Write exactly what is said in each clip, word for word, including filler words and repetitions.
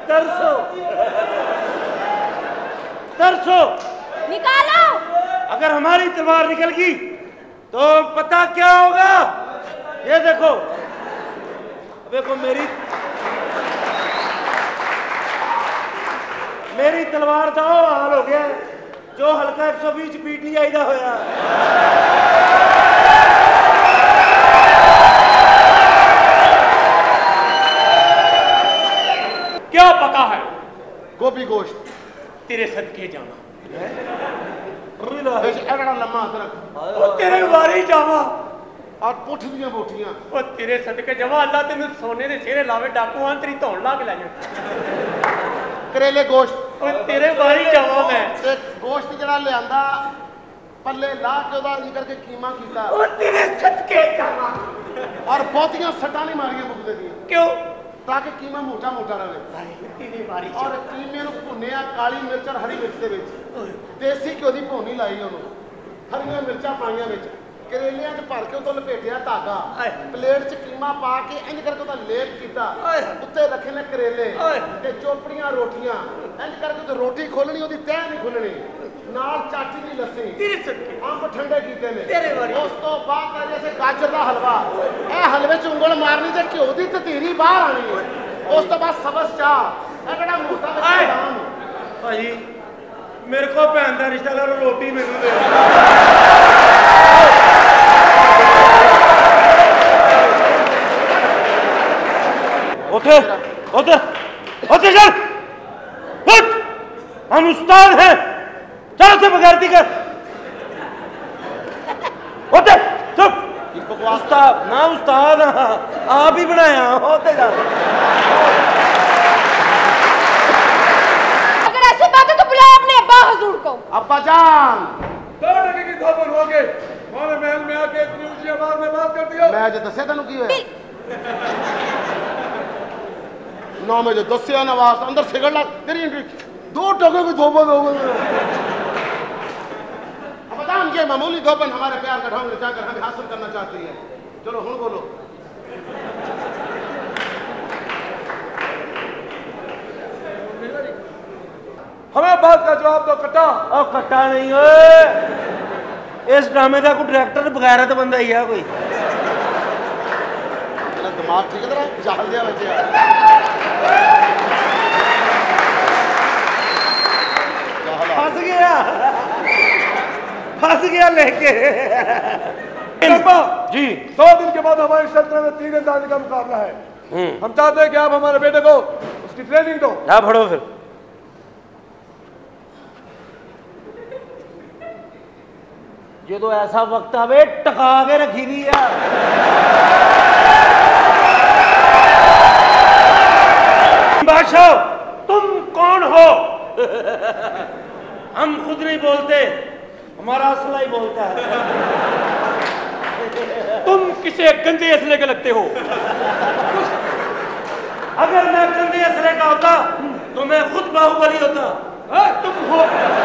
तरसो तरसो निकालो। अगर हमारी तलवार निकल गई तो पता क्या होगा? ये देखो, देखो मेरी मेरी तलवार का वो हाल हो गया जो हल्का एक सौ बीस पीटीआई का होया। क्या पका है? गोभी गोश्त। तेरे सदके जावा। लम्मा तेरे वारी जावा और पुठ दिया बोटियां। ओ तेरे सदके जावा, अल्लाह तेन सोने दे सिरे लावे, डाकू आन तेरी धौन ला के लै जा। करेले गोश्त। ओ तेरे वारी जावा मैं। ते गोश्त जड़ा लियांदा पल्ले ला के ओदा इंज करके कीमा कीता। ओ तेरे सदके जावा। और बहुतियां सट्टां नहीं मारियां मुकदे दी। क्यों? ताकि कीमा मोटा मोटा रहे। तेरी वारी और कीमे नूं भुन्निया काली मिर्च और हरी मिर्च दे विच देसी घ्यो दी भुनी लाई ओनू, हरियां मिर्चां पाईयां विच, करेलियां च भर के उतों लपेटिया धागा, प्लेट च कीमा पा के इंज करके उहदा लेप कीता, उत्ते रखे ने करेले ते चोपड़ियां रोटियां, इंज करके ते रोटी खोलनी ओदी तह नहीं खुलनी, नाल चाची दी लस्सी, तेरे सदके अंब ठंडे कीते ने। तेरे वारी उस तो बाद जैसे गाजर दा हलवा, ए हलवे च उंगल मारनी ते घ्यो दी ततीरी बाहर आनी है। उस तो बाद सबस चाह, ए केड़ा मोटा बदाम। भाजी मेरे को भैन का रिश्ता करो, रोटी मैनू दे। उठे उठे उठे चल उठ, हम उस्ताद हैं, चल उसे बगैरती कर। उठे चुप। उस्ताद ना उस्ताद आप ही बनाया होते जा। अगर ऐसी बात है तो बुलाओ अपने अब्बा हुजूर को। अब्बा जान दो टके की धोबन हो गए, हमारे महल में आके इतनी ऊंची आवाज में बात कर दिया। मैं जो दसे तेन की होया नौ में जो दसिया नवाज अंदर सिगड़ ला तेरी दो टके की धोबन हो गए। अब ये मामूली धोबन हमारे प्यार का ढंग जाकर हमें हासिल करना चाहती है। चलो हुन बोलो। हमें बात का जवाब दो कट्टा। ओ कट्टा नहीं ओए, इस ड्रामे का कोई डायरेक्टर बगैरत बंदा ही है कोई। तेरा दिमाग ठीक है तेरा चाल दिया बच्चे। फंस गया फंस गया लेके। जी दो दिन के बाद हमारी सल्तनत में तीरंदाजी का मुकाबला है। हम चाहते हैं कि आप हमारे बेटे को उसकी ट्रेनिंग दो। आप पढ़ो फिर। जो तो ऐसा वक्त आवे टका के रखी दी है। बादशाह तुम कौन हो? हम खुद नहीं बोलते, हमारा असला ही बोलता है। तुम किसे गंदे असले के लगते हो? अगर मैं गंदे असले का होता तो मैं खुद बाहुबली होता। आ, तुम हो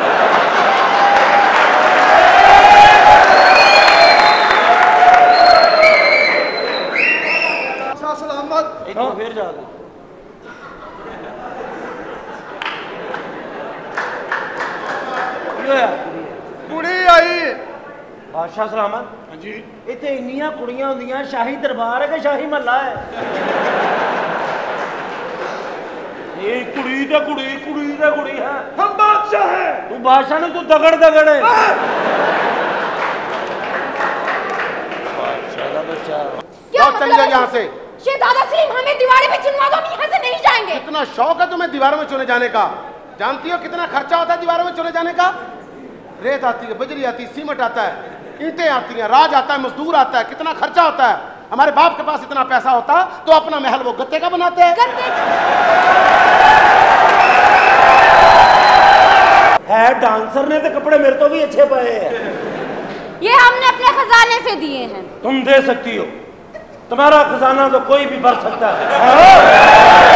सलामत। इतना फिर जा दे। कुड़ी आई बादशाह सलामत। हाँ जी इतने इन्नियां कुड़ियां होंदियां, शाही दरबार है कि शाही महला है? ये कुड़ी ते कुड़ी कुड़ी ते कुड़ी है। हम बादशाह हैं। तू बादशाह ने तू दगड़ दगड़ है। बादशाह का बच्चा। क्या चल जाओ यहाँ से। शहजादा सलीम हमें दीवारें पे चुनवा दो, हम यहाँ से नहीं जाएंगे। कितना शौक है तुम्हें दीवारों में चुने जाने का? जानती हो कितना खर्चा होता है दीवारों में चुने जाने का? रेत आती है, बजरी आती है, सीमेंट आता है, ईंटें आती हैं, राज आता है, मजदूर आता है, कितना खर्चा होता है। हमारे बाप के पास इतना पैसा होता तो अपना महल वो गत्ते का बनाते हैं। है डांसर ने तो कपड़े मेरे तो भी अच्छे पाए हैं। ये हमने अपने खजाने से दिए हैं। तुम दे सकती हो, तुम्हारा खजाना तो कोई भी भर सकता है।